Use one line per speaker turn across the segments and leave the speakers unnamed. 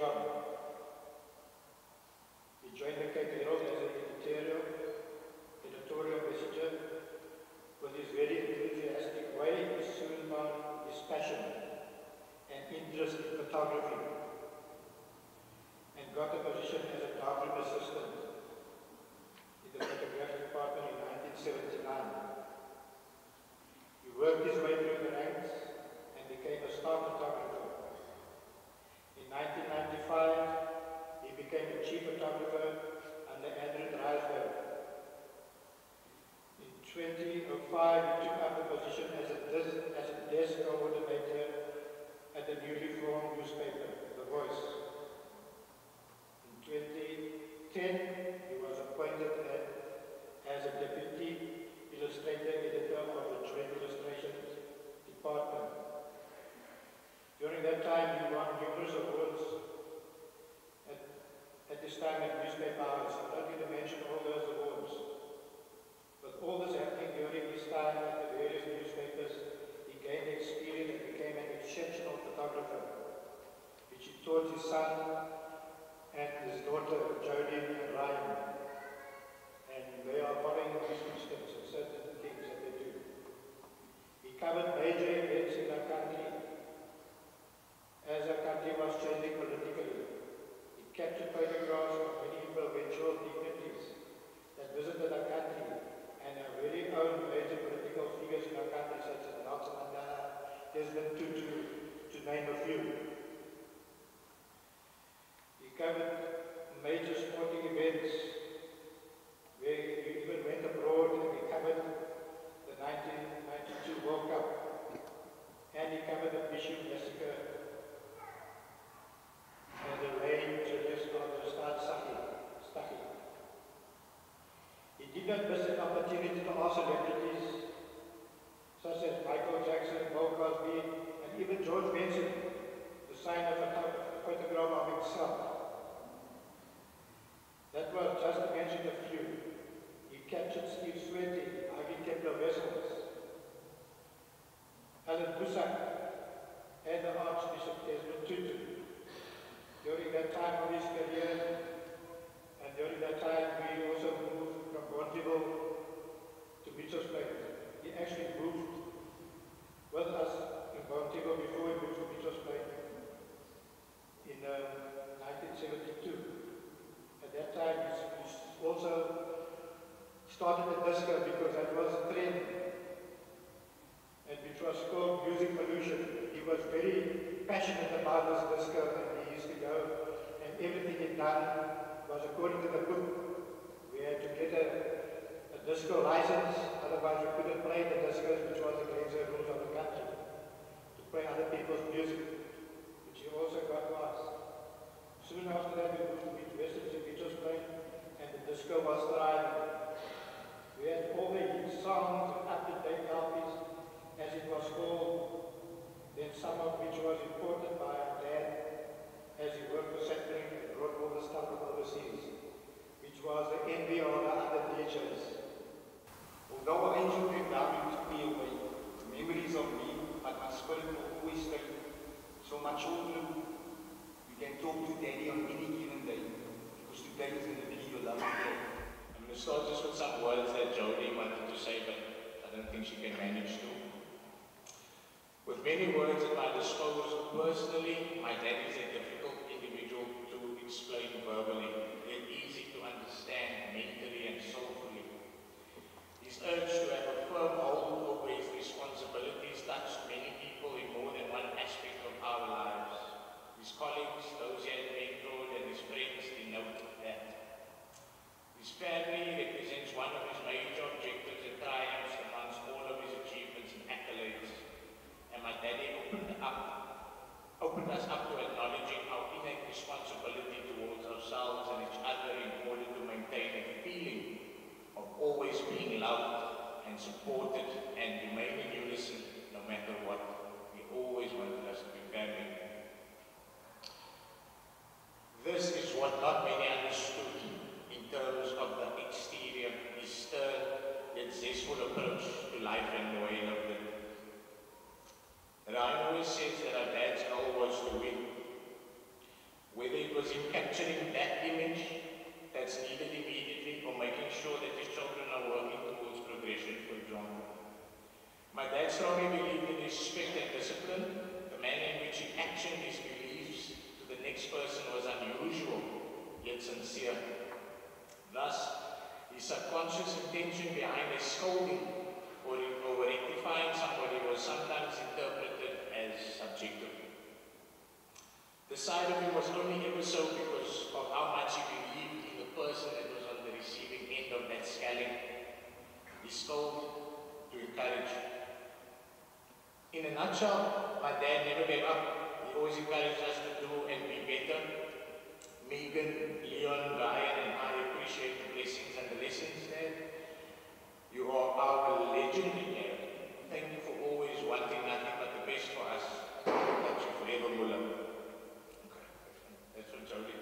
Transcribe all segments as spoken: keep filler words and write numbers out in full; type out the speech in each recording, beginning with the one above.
from. He joined the Cape Herald as an editorial, editorial messenger. With his very enthusiastic way, he soon found his passion and interest in photography, and got a position as a darkroom assistant in the photography department in nineteen seventy-nine. He worked his way through the ranks and became a star photographer. In nineteen ninety-five, he became the chief photographer under Andrew Drysdale. In twenty oh five, he took up a position as a, desk, as a desk coordinator at the newly formed newspaper, The Voice. In twenty ten, he was appointed as a deputy illustrator editor of the Trade Illustrations Department. During that time, he won numerous awards at, at this time at newspaper house. I'm not going to mention all those awards. With all this happening during his time at the various newspapers, he gained experience and became an exceptional photographer, which he taught his son and his daughter, Jodie and Ryan. And they are following his footsteps in certain things that they do. He covered major events in our country as our country was changing politically. He captured photographs of many influential dignitaries that visited our country and our very own major political figures in our country, such as Nelson Mandela, Desmond Tutu, to name a few. He covered major sporting events, where he even went abroad and he covered the nineteen ninety-two World Cup, and he covered the Bishop Massacre and the rain to just of the start Stucky. He did not miss an opportunity to ask celebrities such as Michael Jackson, Bill Cosby, and even George Benson to sign a photo photograph of himself. That was just to mention a few. He captured Steve Sweeney, Ivy Kepler Wessels, Alan Busak, and the Archbishop Desmond Tutu. During that time of his career, and during that time we also moved from Bonteville to Mitchell's Plain. He actually moved with us in Bonteville before he moved to Mitchell's Plain in uh, nineteen seventy-two. At that time he also started a disco because that was a trend, and which was called music pollution. He was very passionate about this disco, and he used to go, and everything he done was according to the book. We had to get a, a disco license, otherwise we couldn't play the discos, which was against the rules of the country, to play other people's music, which he also got for us. Soon after that we moved to Midwestern to Mitchell's Plain, and the disco was thriving. We had all the hit songs and up-to-date albums, as it was called, then some of which was imported by our dad as he worked for Saturday and brought all the stuff from overseas, which was the envy of the other D Js.
Although ancient and now took me away, the memories of me, but my spirit will always stay. So my children, you can talk to Daddy on any given day, because today is going to be your lovely day.
I'm going to start just with some words that Jodie wanted to say, but I don't think she can manage to. With many words at my disposal, personally, my dad is a difficult individual to explain verbally, yet easy to understand mentally and soulfully. His urge to have a firm hold over his responsibilities touched many people in more than one aspect of our lives. His colleagues, those he had mentored, and his friends denote that. His family represents one of his major objectives and triumphs amongst all of his achievements and accolades. And my daddy opened up, opened us up to acknowledging our innate responsibility towards ourselves and each other in order to maintain a feeling of always being loved and supported and remain in unison no matter what. He always wanted us to be family. This is what not many understood in terms of the exterior, his stern yet zestful approach to life and the way he lived it. Ryan always says that our dad's goal was to win. Whether whether it was in capturing that image that's needed immediately or making sure that his children are working towards progression, for example. My dad strongly believed in respect and discipline. The manner in which he actioned his beliefs to the next person was unusual, yet sincere. Thus, his subconscious intention behind a scolding or, or rectifying somebody was sometimes interpreted as subjective. The side of him was only ever so because of how much he believed in the person that was on the receiving end of that scaling. He scolded to encourage. In a nutshell, my dad never gave up. He always encouraged us to do and be better. Megan, Leon, Ryan, and I appreciate the blessings and the lessons, Dad. You are our legendary dad. Thank you for always wanting nothing but the best for us. Thank you forever, Muller. Okay, that's from Jody.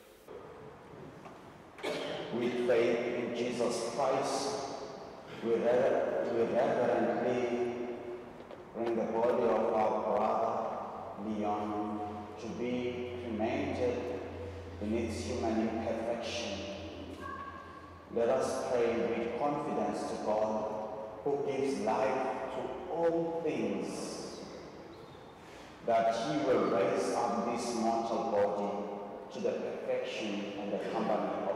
With faith in Jesus Christ, we reverently bring the body of our brother Leon to be cremated in its human imperfection. Let us pray with confidence to God, who gives life to all things, that He will raise up this mortal body to the perfection and the company